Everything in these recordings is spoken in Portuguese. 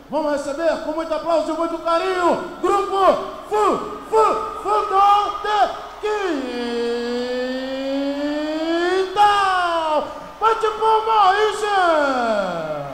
Vamos receber com muito aplauso e muito carinho, Grupo Fundão de Quintal. Bate palma aí, gente.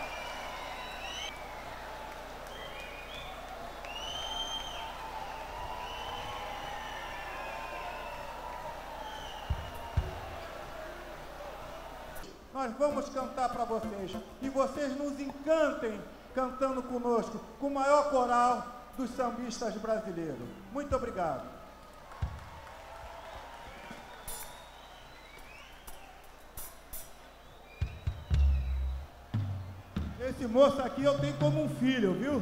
Nós vamos cantar para vocês e vocês nos encantem cantando conosco com o maior coral dos sambistas brasileiros. Muito obrigado. Esse moço aqui eu tenho como um filho, viu?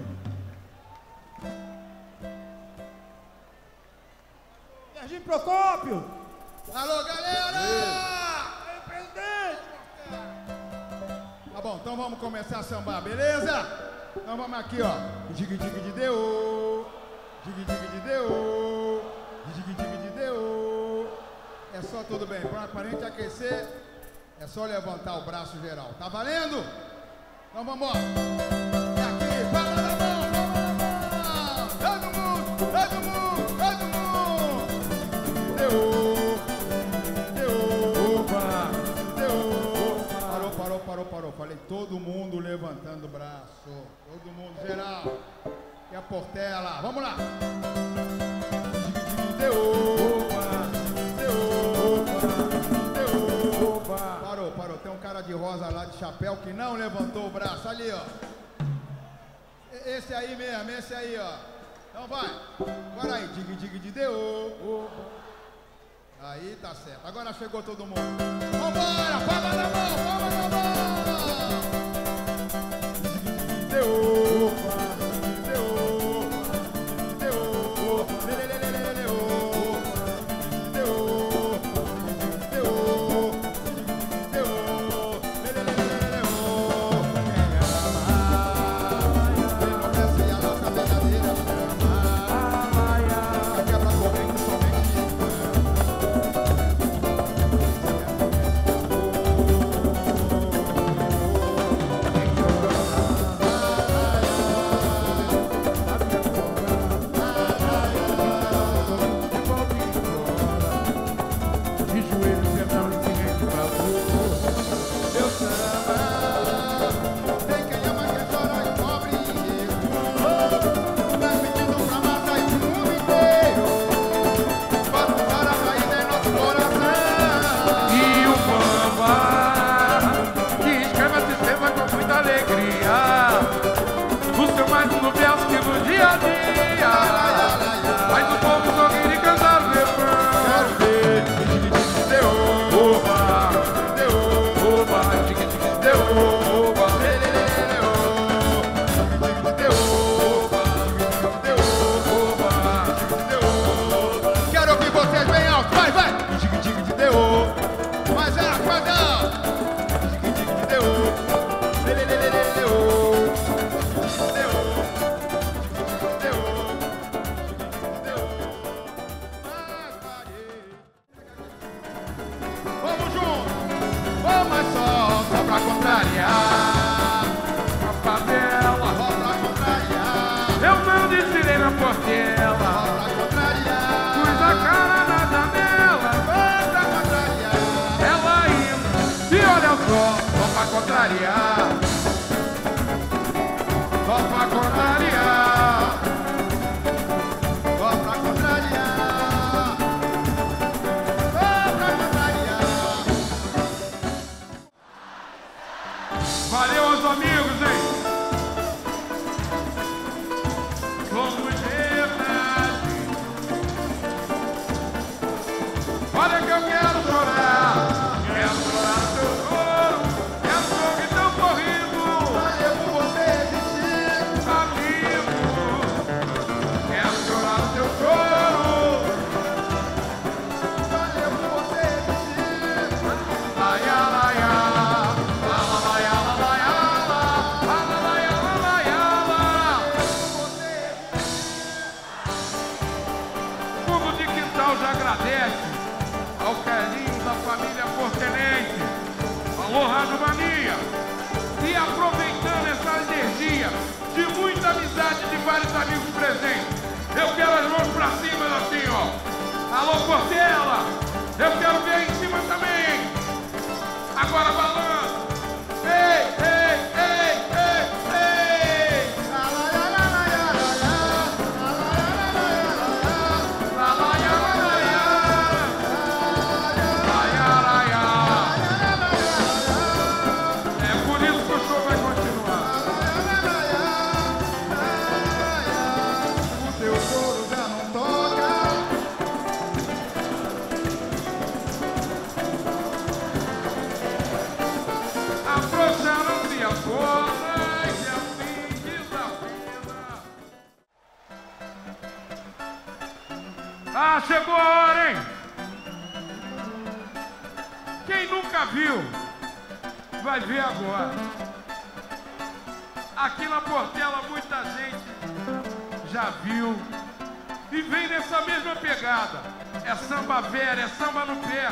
Serginho Procópio! Alô, galera! Tá bom, então vamos começar a sambar, beleza? Então vamos aqui, ó. Dig dig de deu, dig dig de deu, dig dig de deu. É só tudo bem, pra gente aquecer, é só levantar o braço geral. Tá valendo? Então vamos embora. É aqui, palma na mão, todo mundo, todo mundo, todo mundo. Deu. Parou. Falei todo mundo levantando o braço. Todo mundo, geral. E a Portela. Vamos lá. Parou. Tem um cara de rosa lá de chapéu que não levantou o braço. Ali, ó. Esse aí mesmo, esse aí, ó. Então vai. Agora aí. Dig deu. Aí tá certo. Agora chegou todo mundo. Vambora! Palma na mão! Palma na mão! Valeu aos amigos, hein? Vamos verdade. Olha que eu quero chorar teu choro, quero som tão corrido. Valeu por você existir. Alô, Portela, eu quero ver aí em cima também. Agora balança. Ei, ei, ei, ei, ei. La la la la la la la. La la la la la la. La la la la la. La la la la. É por isso que o show vai continuar. O teu couro já não toca. Afrouxaram-se as cordas e assim desafina. Ah, chegou a hora, hein? Quem nunca viu, vai ver agora. Aqui na Portela muita gente já viu e vem nessa mesma pegada. É samba velho, é samba no pé.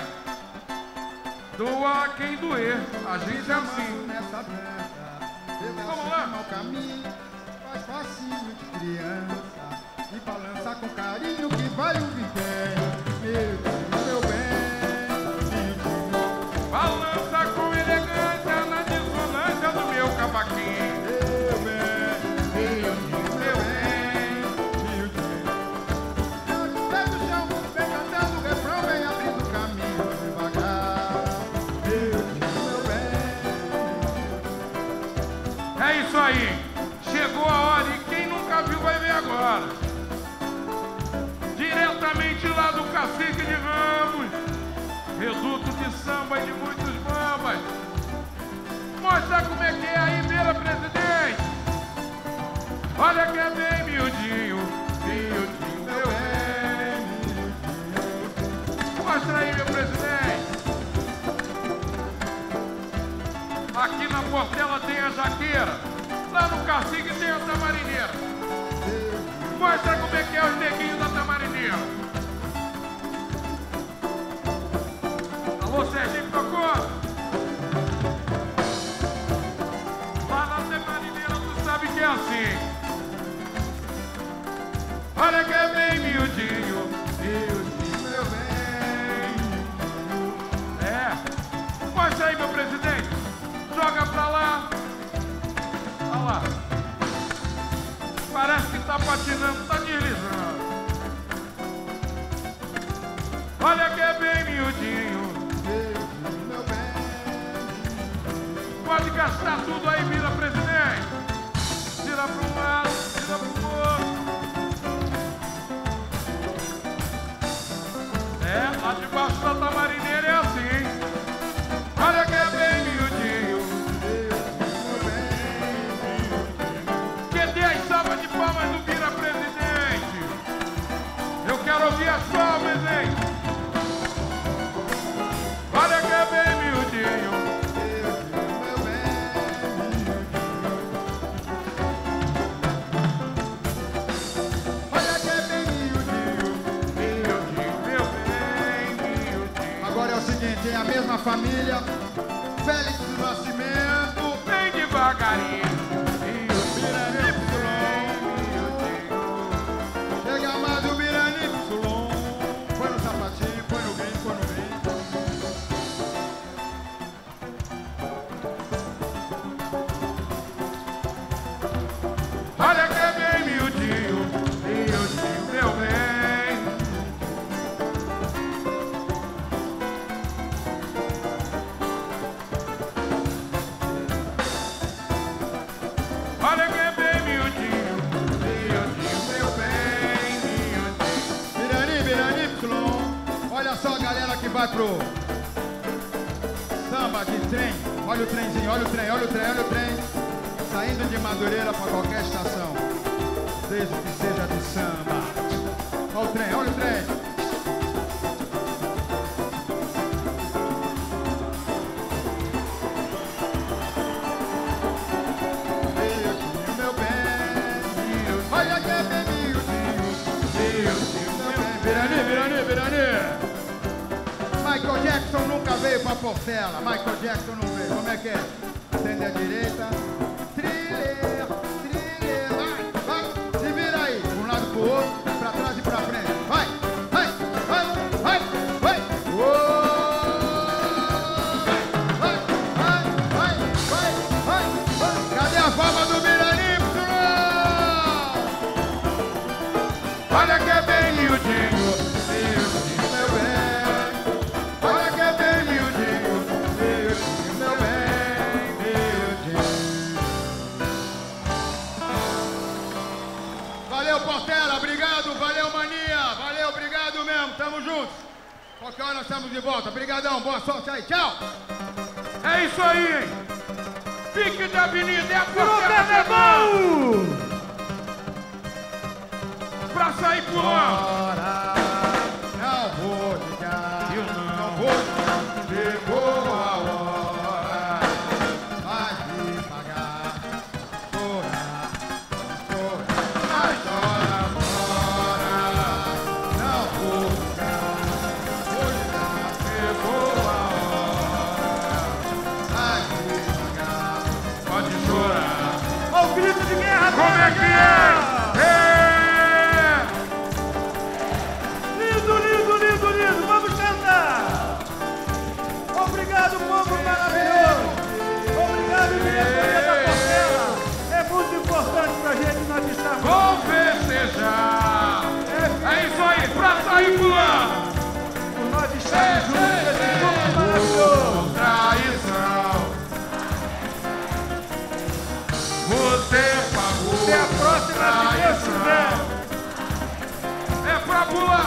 Doa quem doer, a gente é assim. Nessa dança, Vamos lá. mau caminho, faz facinho de criança e balança com carinho que vai o viver. Meu bem, Balança com elegância na dissonância do meu cavaquinho. meu bem, meu bem. Pega o chão, vem cantando o refrão, vem abrindo o caminho devagar. Meu bem. É isso aí. Chegou a hora e quem nunca viu vai ver agora. Diretamente lá do Cacique de Ramos, reduto de samba e de muitos bambas. Mostra como é que é aí, Beira Presidente. Olha que é bem miudinho, miudinho, meu bem. Mostra aí, meu presidente. Aqui na Portela tem a jaqueira, lá no Cacique tem a tamarineira. Mostra como é que é os neguinhos da tamarineira. Alô, Serginho Procópio. Lá na tamarineira tu sabe que é assim. Olha que é bem miudinho, miudinho, meu bem. É. Mostra aí, meu presidente. Joga pra lá. Olha lá. Parece que tá patinando, tá deslizando. Olha que é bem miudinho. Meu bem. Pode gastar tudo aí, vira presidente. Tira pra um lado, tira pro outro. É, lá debaixo da tamarineira é assim. Olha que é bem miudinho. Que tem as salvas de palmas do vira presidente. Eu quero ouvir as palmas, hein? Olha que é bem miudinho. Olha que é bem miudinho. Miudinho, meu bem, miudinho. Agora é o seguinte, é a mesma família, Félix do Nascimento, Bem devagarinho. chega mais o Birani Sulon, põe no sapatinho, põe no green, põe no green. Olha que é bem miudinho, miudinho, meu bem. Olha que é bem miudinho, miudinho, meu bem, miudinho. Birani Sulon, olha só a galera que vai pro samba de trem, olha o trenzinho, olha o trem, olha o trem, olha o trem, saindo de Madureira pra qualquer estação, desde que seja de samba. Olha o trem, olha o trem. Miudinho, meu bem, olha que é bem miudinho, miudinho, meu bem. Birani. Michael Jackson nunca veio pra Portela, Michael Jackson não veio, como é que é? Tende à direita, thriller, vai, se vira aí, de um lado pro outro, pra trás e pra frente, vai. Valeu, Portela, obrigado, valeu, Mania, valeu, obrigado mesmo, tamo juntos. Qualquer hora nós estamos de volta, obrigadão, boa sorte aí, tchau. É isso aí, hein? Fique de avenida, é a Virou Portela carnaval! pra sair pulando. Não vou ligar, Eu não vou ligar, chegou a hora, vai me pagar, chorar, mas chora fora, não vou ligar, chegou a hora, vai me pagar, Pode chorar. Olha o grito de guerra! Como é que é? Lindo, lindo, lindo, lindo! Vamos cantar! Obrigado, povo maravilhoso! Obrigado, diretoria da Portela! É muito importante pra gente nós estarmos... Vou festejar. É isso aí, pra sair pulando. Por nós estarmos juntos, esse povo maravilhoso! Traição. Você pagou. Até a próxima, se Deus quiser! É pra pular.